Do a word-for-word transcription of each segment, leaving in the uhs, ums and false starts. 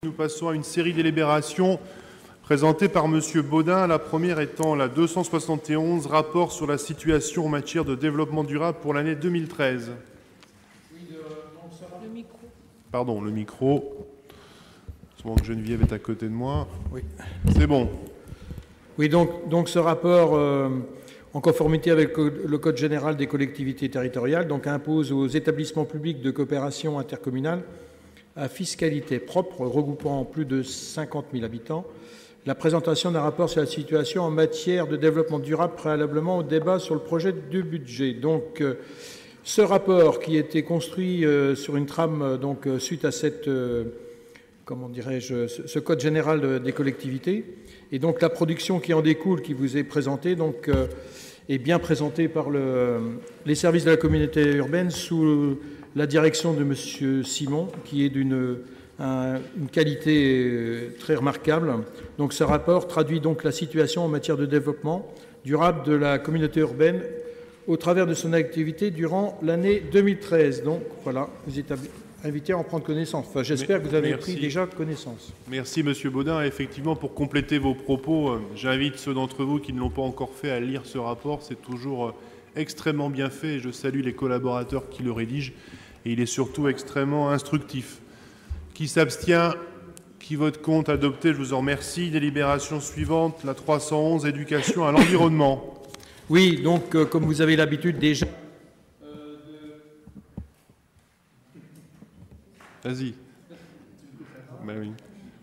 Nous passons à une série de délibérations présentées par M. Baudin. La première étant la deux cent soixante et onze, rapport sur la situation en matière de développement durable pour l'année deux mille treize. Le micro. Pardon, le micro. Sûrement que Geneviève est à côté de moi. Oui. C'est bon. Oui, donc, donc ce rapport, euh, en conformité avec le Code général des collectivités territoriales, donc impose aux établissements publics de coopération intercommunale à fiscalité propre, regroupant plus de cinquante mille habitants, la présentation d'un rapport sur la situation en matière de développement durable préalablement au débat sur le projet de budget. Donc, euh, ce rapport qui a été construit euh, sur une trame euh, donc, euh, suite à cette, euh, comment dirais-je, ce, ce Code général des collectivités, et donc la production qui en découle, qui vous est présentée, donc, euh, est bien présentée par le, les services de la communauté urbaine sous la direction de M. Simon, qui est d'une un, une qualité très remarquable. Donc, ce rapport traduit donc la situation en matière de développement durable de la communauté urbaine au travers de son activité durant l'année deux mille treize. Donc, voilà, vous êtes invité à en prendre connaissance. Enfin, j'espère que vous avez Merci. pris déjà connaissance. Merci, M. Baudin. Effectivement, pour compléter vos propos, euh, j'invite ceux d'entre vous qui ne l'ont pas encore fait à lire ce rapport. C'est toujours euh, extrêmement bien fait et je salue les collaborateurs qui le rédigent. Et il est surtout extrêmement instructif. Qui s'abstient? Qui vote contre? Adopté. Je vous en remercie. Délibération suivante, la trois cent onze, éducation à l'environnement. Oui, donc, euh, comme vous avez l'habitude déjà... Vas-y. Ben oui.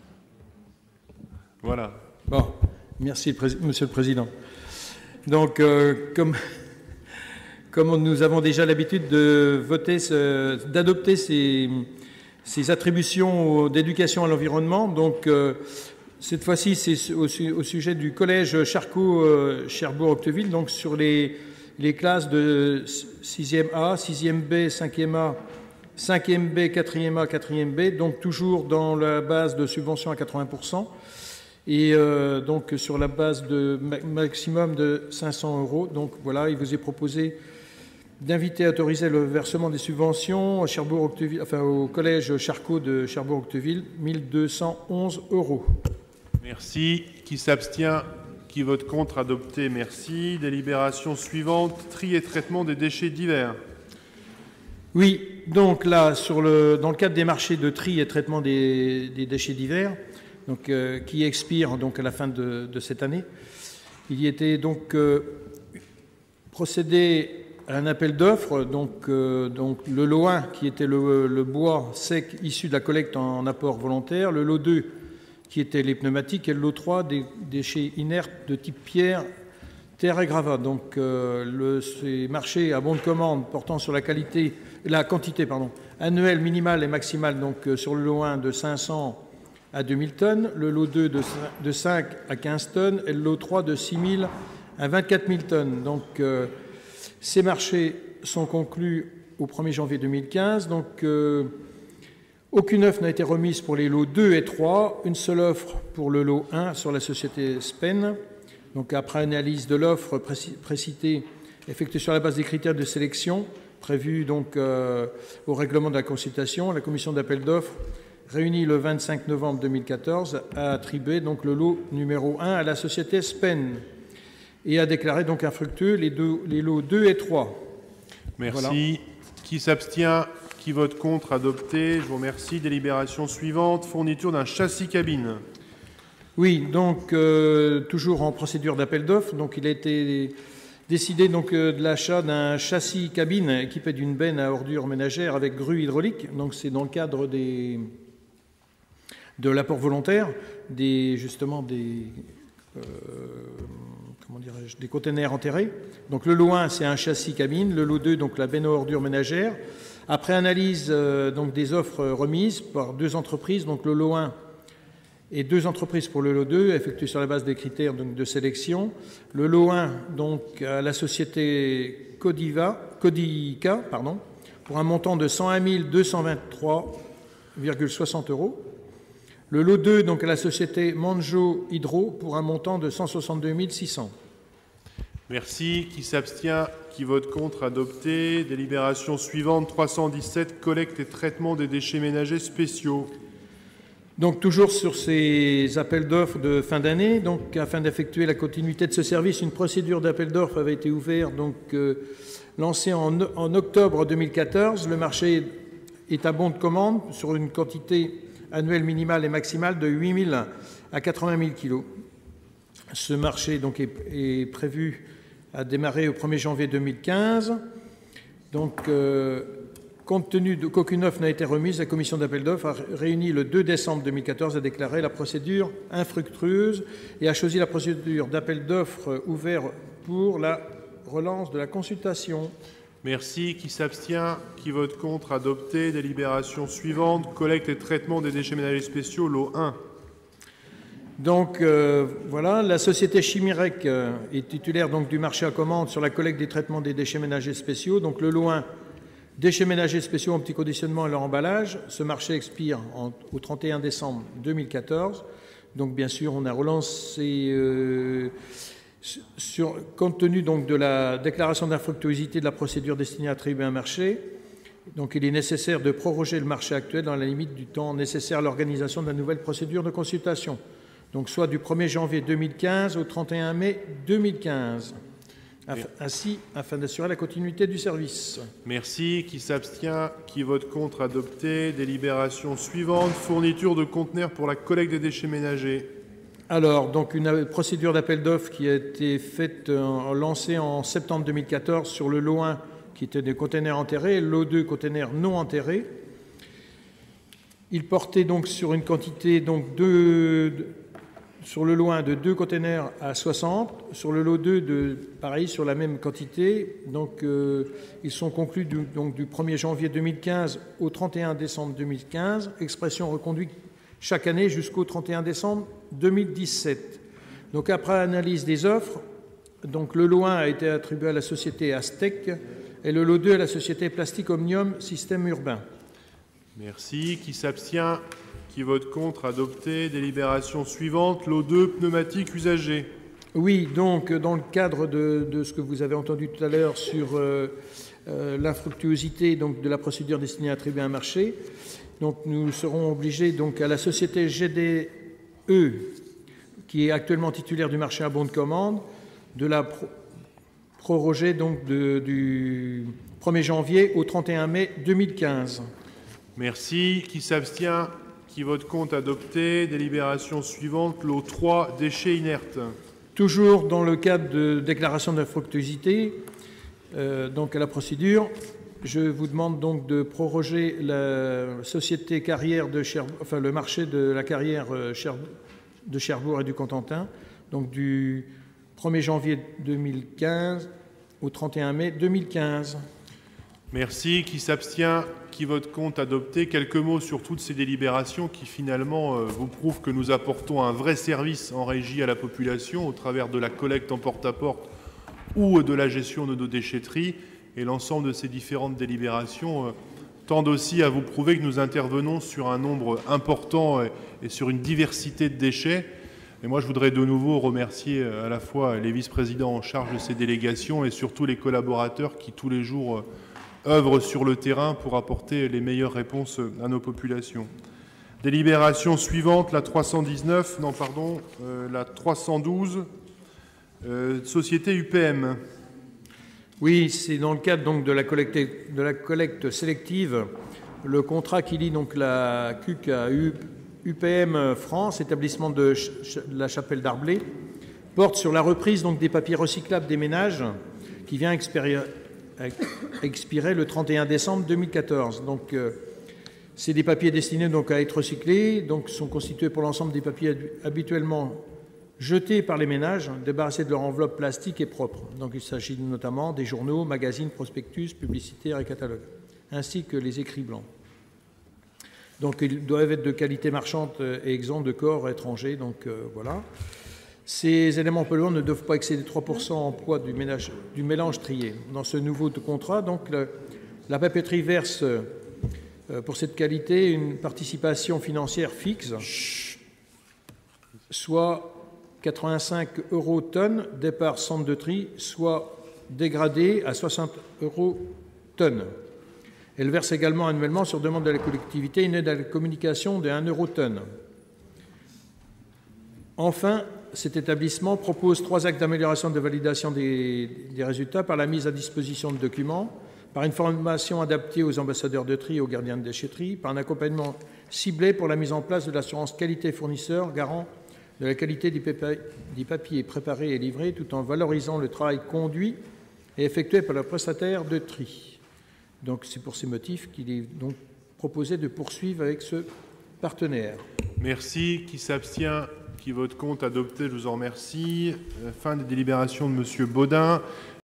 Voilà. Bon, merci, Monsieur le Président. Donc, euh, comme, comme nous avons déjà l'habitude de voter, ce, d'adopter ces, ces attributions d'éducation à l'environnement, donc euh, cette fois-ci, c'est au, au sujet du collège Charcot euh, Cherbourg-Octeville, donc sur les, les classes de sixième A, sixième B, cinquième A, cinquième B, quatrième A, quatrième B, donc toujours dans la base de subvention à quatre-vingts pour cent et euh, donc sur la base de maximum de cinq cents euros. Donc voilà, il vous est proposé d'inviter à autoriser le versement des subventions à Cherbourg-Octeville, enfin au collège Charcot de Cherbourg-Octeville, mille deux cent onze euros. Merci. Qui s'abstient? Qui vote contre? Adopté. Merci. Délibération suivante, tri et traitement des déchets divers. Oui, donc là, sur le, dans le cadre des marchés de tri et traitement des, des déchets divers, donc, euh, qui expirent donc, à la fin de, de cette année, il y était donc euh, procédé à un appel d'offres. Donc, euh, donc, le lot un, qui était le, le bois sec issu de la collecte en apport volontaire, le lot deux, qui était les pneumatiques, et le lot trois, des déchets inertes de type pierre, terre et gravat. Donc, euh, le, ces marchés à bon de commande portant sur la qualité, la quantité pardon, annuelle minimale et maximale, donc euh, sur le lot un de cinq cents à deux mille tonnes, le lot deux de, de cinq à quinze tonnes et le lot trois de six mille à vingt-quatre mille tonnes. Donc, euh, ces marchés sont conclus au premier janvier deux mille quinze. Donc, euh, aucune offre n'a été remise pour les lots deux et trois, une seule offre pour le lot un sur la société Spen. Donc, après analyse de l'offre précitée effectuée sur la base des critères de sélection prévus donc, euh, au règlement de la consultation, la commission d'appel d'offres, réunie le vingt-cinq novembre deux mille quatorze, a attribué donc, le lot numéro un à la société Spen et a déclaré donc infructueux les, deux, les lots deux et trois. Merci. Voilà. Qui s'abstient? Qui vote contre? Adopté. Je vous remercie. Délibération suivante, fourniture d'un châssis cabine. Oui, donc euh, toujours en procédure d'appel d'offres. Donc il a été décidé donc euh, de l'achat d'un châssis cabine équipé d'une benne à ordures ménagères avec grue hydraulique. Donc c'est dans le cadre des, de l'apport volontaire, des justement des euh, comment dirais-je, des containers enterrés. Donc le lot un, c'est un châssis cabine. Le lot deux, donc la benne à ordures ménagères. Après analyse euh, donc des offres remises par deux entreprises, donc le lot un et deux entreprises pour le lot deux, effectuées sur la base des critères donc, de sélection. Le lot un, donc, à la société Codiva, Codica, pardon, pour un montant de cent un mille deux cent vingt-trois virgule soixante euros. Le lot deux, donc, à la société Manjo Hydro, pour un montant de cent soixante-deux mille six cents. Merci. Qui s'abstient? Qui vote contre? Adopté. Délibération suivante, trois cent dix-sept, collecte et traitement des déchets ménagers spéciaux. Donc toujours sur ces appels d'offres de fin d'année, donc afin d'effectuer la continuité de ce service, une procédure d'appel d'offres avait été ouverte, donc euh, lancée en, en octobre deux mille quatorze. Le marché est à bon de commande sur une quantité annuelle minimale et maximale de huit mille à quatre-vingt mille kilos. Ce marché donc est, est prévu à démarrer au premier janvier deux mille quinze. Donc, euh, compte tenu de qu'aucune offre n'a été remise, la commission d'appel d'offres a réuni le deux décembre deux mille quatorze a déclaré la procédure infructueuse et a choisi la procédure d'appel d'offres ouvert pour la relance de la consultation. Merci. Qui s'abstient? Qui vote contre? Adopté. Délibération suivante. Collecte et traitement des déchets ménagers spéciaux, lot un. Donc euh, voilà, la société Chimirec euh, est titulaire donc du marché à commande sur la collecte et traitement des déchets ménagers spéciaux. Donc le lot un, déchets ménagers spéciaux en petit conditionnement et leur emballage. Ce marché expire en, au trente et un décembre deux mille quatorze. Donc bien sûr, on a relancé... Euh, Sur, compte tenu donc de la déclaration d'infructuosité de la procédure destinée à attribuer un marché, donc il est nécessaire de proroger le marché actuel dans la limite du temps nécessaire à l'organisation de la nouvelle procédure de consultation, donc soit du premier janvier deux mille quinze au trente et un mai deux mille quinze, afin, ainsi afin d'assurer la continuité du service. Merci. Qui s'abstient? Qui vote contre? Adopté. Délibération suivante. Fourniture de conteneurs pour la collecte des déchets ménagers. Alors, donc une procédure d'appel d'offres qui a été faite, euh, lancée en septembre deux mille quatorze sur le lot un qui était des containers enterrés, et le lot deux containers non enterrés. Il portait donc sur une quantité donc de, de sur le lot un de deux containers à soixante, sur le lot deux de pareil sur la même quantité. Donc euh, ils sont conclus du, donc du premier janvier deux mille quinze au trente et un décembre deux mille quinze. Expression reconduite chaque année jusqu'au trente et un décembre deux mille dix-sept. Donc après analyse des offres, donc le lot un a été attribué à la société Aztec et le lot deux à la société Plastique Omnium Système Urbain. Merci. Qui s'abstient? Qui vote contre? Adopté. Délibération suivante. Lot deux, pneumatiques usagés. Oui, donc dans le cadre de, de ce que vous avez entendu tout à l'heure sur euh, euh, l'infructuosité donc, de la procédure destinée à attribuer un marché, donc nous serons obligés donc à la société G D E, qui est actuellement titulaire du marché à bon de commande, de la pro proroger donc de, du premier janvier au trente et un mai deux mille quinze. Merci. Qui s'abstient? Qui vote contre? Adopté. Délibération suivante. Lot trois, déchets inertes. Toujours dans le cadre de déclaration d'infructuosité, euh, donc à la procédure, je vous demande donc de proroger la société carrière de Cherbourg, enfin le marché de la carrière de Cherbourg et du Cotentin, donc du premier janvier deux mille quinze au trente et un mai deux mille quinze. Merci. Qui s'abstient? Qui vote contre? Adopté. Quelques mots sur toutes ces délibérations qui finalement euh, vous prouvent que nous apportons un vrai service en régie à la population au travers de la collecte en porte-à-porte ou de la gestion de nos déchetteries. Et l'ensemble de ces différentes délibérations euh, tendent aussi à vous prouver que nous intervenons sur un nombre important et, et sur une diversité de déchets. Et moi, je voudrais de nouveau remercier à la fois les vice-présidents en charge de ces délégations et surtout les collaborateurs qui, tous les jours, euh, œuvrent sur le terrain pour apporter les meilleures réponses à nos populations. Délibération suivante, la trois cent dix-neuf, non, pardon, euh, la trois cent douze, euh, Société U P M. Oui, c'est dans le cadre donc de la collecte, de la collecte sélective, le contrat qui lie donc la C U C à U P M France, établissement de la Chapelle d'Arblay, porte sur la reprise donc des papiers recyclables des ménages qui vient expirer, expirer le trente et un décembre deux mille quatorze. Donc, euh, c'est des papiers destinés donc à être recyclés, donc sont constitués pour l'ensemble des papiers habituellement jetés par les ménages, débarrassés de leur enveloppe plastique et propre. Donc il s'agit notamment des journaux, magazines, prospectus, publicitaires et catalogues, ainsi que les écrits blancs. Donc ils doivent être de qualité marchande et exempts de corps étrangers. Donc euh, voilà. Ces éléments polluants ne doivent pas excéder trois pour cent en poids du, ménage, du mélange trié. Dans ce nouveau contrat, donc, le, la papeterie verse euh, pour cette qualité une participation financière fixe, soit quatre-vingt-cinq euros tonnes, départ centre de tri, soit dégradé à soixante euros tonnes. Elle verse également annuellement, sur demande de la collectivité, une aide à la communication de un euro tonne. Enfin, cet établissement propose trois actes d'amélioration de validation des, des résultats par la mise à disposition de documents, par une formation adaptée aux ambassadeurs de tri et aux gardiens de déchetterie, par un accompagnement ciblé pour la mise en place de l'assurance qualité fournisseur, garant de la qualité du papier préparé et livré, tout en valorisant le travail conduit et effectué par le prestataire de tri. Donc, c'est pour ces motifs qu'il est donc proposé de poursuivre avec ce partenaire. Merci. Qui s'abstient? Qui vote contre? Adopté. Je vous en remercie. Fin des délibérations de M. Baudin.